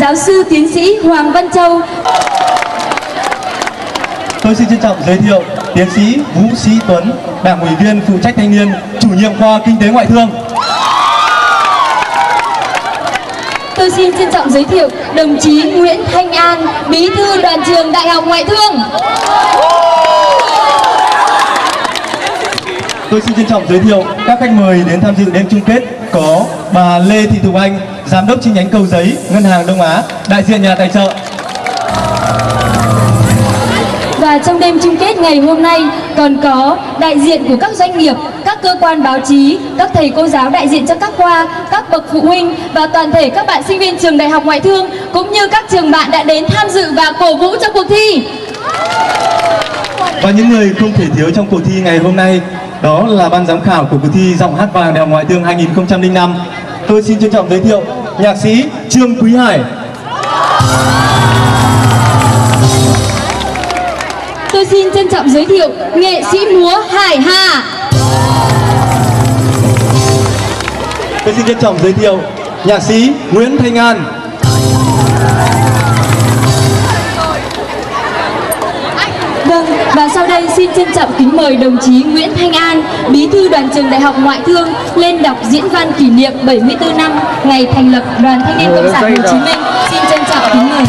giáo sư tiến sĩ Hoàng Văn Châu. Tôi xin trân trọng giới thiệu tiến sĩ Vũ Sĩ Tuấn, Đảng ủy viên phụ trách thanh niên, chủ nhiệm khoa Kinh tế Ngoại thương. Tôi xin trân trọng giới thiệu đồng chí Nguyễn Thanh An, Bí thư Đoàn trường Đại học Ngoại thương. Tôi xin trân trọng giới thiệu các khách mời đến tham dự đêm chung kết có bà Lê Thị Thục Anh, Giám đốc chi nhánh Cầu Giấy, Ngân hàng Đông Á, đại diện nhà tài trợ. Và trong đêm chung kết ngày hôm nay còn có đại diện của các doanh nghiệp, các cơ quan báo chí, các thầy cô giáo đại diện cho các khoa, các bậc phụ huynh và toàn thể các bạn sinh viên trường Đại học Ngoại thương cũng như các trường bạn đã đến tham dự và cổ vũ cho cuộc thi. Và những người không thể thiếu trong cuộc thi ngày hôm nay đó là ban giám khảo của cuộc thi Giọng hát vàng Đại học Ngoại thương 2005. Tôi xin trân trọng giới thiệu nhạc sĩ Trương Quý Hải. Tôi xin trân trọng giới thiệu nghệ sĩ múa Hải Hà. Tôi xin trân trọng giới thiệu nhạc sĩ Nguyễn Thanh An. Vâng, và sau đây xin trân trọng kính mời đồng chí Nguyễn Thanh An, Bí thư Đoàn trường Đại học Ngoại thương lên đọc diễn văn kỷ niệm 74 năm ngày thành lập Đoàn Thanh niên Cộng sản Hồ Chí Minh. Xin trân trọng kính mời.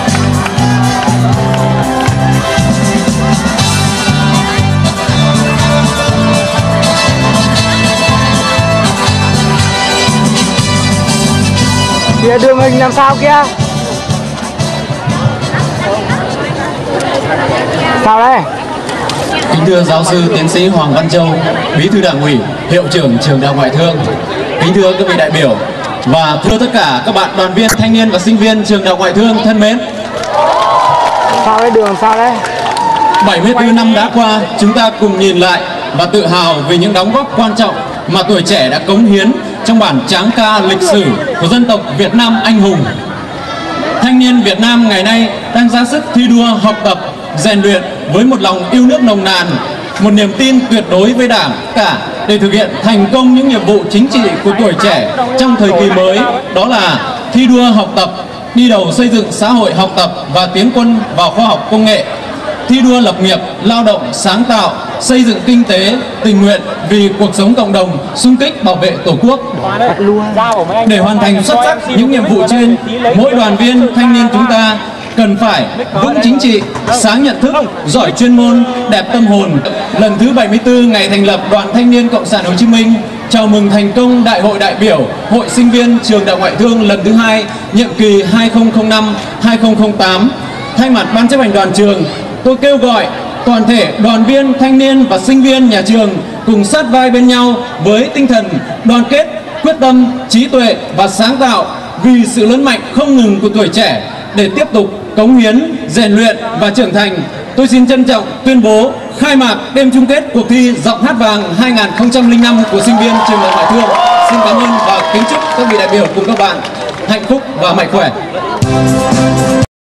Kìa đường hình làm sao kia? Sao đây? Kính thưa giáo sư tiến sĩ Hoàng Văn Châu, Bí thư Đảng ủy, Hiệu trưởng trường Đại học Ngoại thương. Kính thưa các vị đại biểu và thưa tất cả các bạn đoàn viên, thanh niên và sinh viên trường Đại học Ngoại thương thân mến. Sao đấy, đường sao đấy? 74 năm đã qua, chúng ta cùng nhìn lại và tự hào về những đóng góp quan trọng mà tuổi trẻ đã cống hiến trong bản tráng ca lịch sử của dân tộc Việt Nam anh hùng. Thanh niên Việt Nam ngày nay đang ra sức thi đua học tập, rèn luyện với một lòng yêu nước nồng nàn, một niềm tin tuyệt đối với Đảng cả để thực hiện thành công những nhiệm vụ chính trị của tuổi trẻ trong thời kỳ mới, đó là thi đua học tập, đi đầu xây dựng xã hội học tập và tiến quân vào khoa học công nghệ, thi đua lập nghiệp, lao động, sáng tạo, xây dựng kinh tế, tình nguyện vì cuộc sống cộng đồng, xung kích bảo vệ Tổ quốc. Để hoàn thành xuất sắc những nhiệm vụ trên, mỗi đoàn viên thanh niên chúng ta cần phải vững chính trị, sáng nhận thức, giỏi chuyên môn, đẹp tâm hồn. Lần thứ 74 ngày thành lập Đoàn Thanh niên Cộng sản Hồ Chí Minh, chào mừng thành công Đại hội đại biểu Hội sinh viên Trường Đại học Ngoại thương lần thứ 2, nhiệm kỳ 2005-2008. Thay mặt Ban chấp hành đoàn trường, tôi kêu gọi toàn thể đoàn viên, thanh niên và sinh viên nhà trường cùng sát vai bên nhau với tinh thần đoàn kết, quyết tâm, trí tuệ và sáng tạo vì sự lớn mạnh không ngừng của tuổi trẻ để tiếp tục cống hiến, rèn luyện và trưởng thành. Tôi xin trân trọng tuyên bố khai mạc đêm chung kết cuộc thi Giọng hát vàng 2005 của sinh viên trường Đại học Ngoại thương. Xin cảm ơn và kính chúc các vị đại biểu cùng các bạn hạnh phúc và mạnh khỏe.